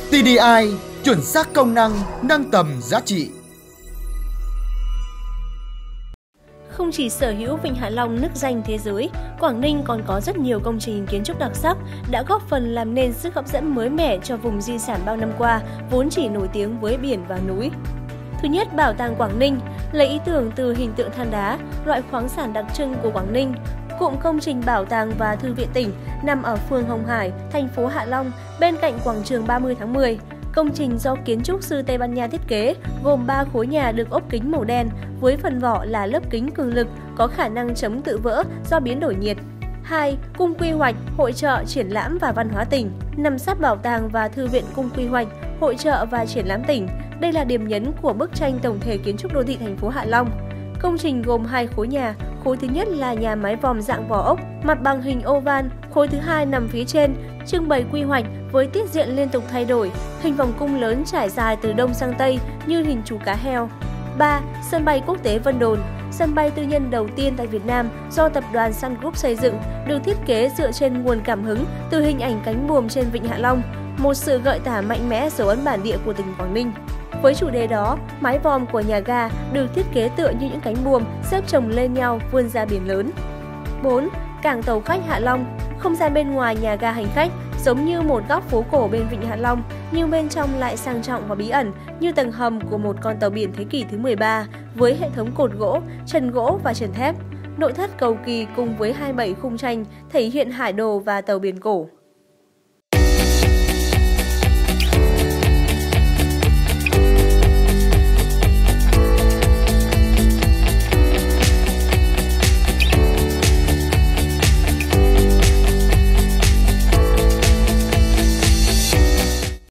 TDI, chuẩn xác công năng, nâng tầm giá trị. Không chỉ sở hữu Vịnh Hạ Long nức danh thế giới, Quảng Ninh còn có rất nhiều công trình kiến trúc đặc sắc đã góp phần làm nên sức hấp dẫn mới mẻ cho vùng di sản bao năm qua, vốn chỉ nổi tiếng với biển và núi. Thứ nhất, Bảo tàng Quảng Ninh lấy ý tưởng từ hình tượng than đá, loại khoáng sản đặc trưng của Quảng Ninh. Cụm công trình Bảo tàng và Thư viện tỉnh nằm ở phường Hồng Hải, thành phố Hạ Long, bên cạnh quảng trường 30 tháng 10. Công trình do kiến trúc sư Tây Ban Nha thiết kế, gồm 3 khối nhà được ốp kính màu đen, với phần vỏ là lớp kính cường lực, có khả năng chống tự vỡ do biến đổi nhiệt. 2. Cung quy hoạch, hội chợ, triển lãm và văn hóa tỉnh, nằm sát Bảo tàng và Thư viện Cung quy hoạch, hội chợ và triển lãm tỉnh. Đây là điểm nhấn của bức tranh tổng thể kiến trúc đô thị thành phố Hạ Long. Công trình gồm 2 khối nhà, khối thứ nhất là nhà mái vòm dạng vỏ ốc, mặt bằng hình oval, khối thứ hai nằm phía trên, trưng bày quy hoạch với tiết diện liên tục thay đổi, hình vòng cung lớn trải dài từ đông sang tây như hình chú cá heo. 3. Sân bay quốc tế Vân Đồn, sân bay tư nhân đầu tiên tại Việt Nam do tập đoàn Sun Group xây dựng, được thiết kế dựa trên nguồn cảm hứng từ hình ảnh cánh buồm trên Vịnh Hạ Long, một sự gợi tả mạnh mẽ dấu ấn bản địa của tỉnh Quảng Ninh. Với chủ đề đó, mái vòm của nhà ga được thiết kế tựa như những cánh buồm xếp chồng lên nhau vươn ra biển lớn. 4. Cảng tàu khách Hạ Long, không gian bên ngoài nhà ga hành khách giống như một góc phố cổ bên Vịnh Hạ Long, nhưng bên trong lại sang trọng và bí ẩn như tầng hầm của một con tàu biển thế kỷ thứ 13 với hệ thống cột gỗ, trần gỗ và trần thép. Nội thất cầu kỳ cùng với 27 khung tranh thể hiện hải đồ và tàu biển cổ.